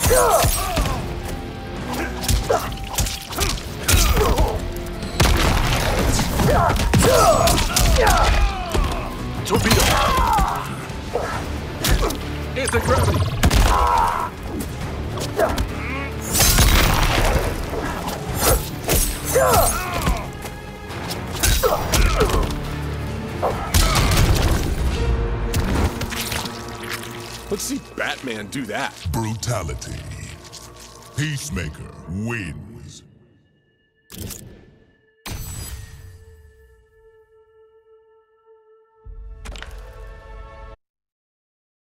Torpedo! Anti-gravity! Let's see Batman do that. Brutality. Peacemaker wins.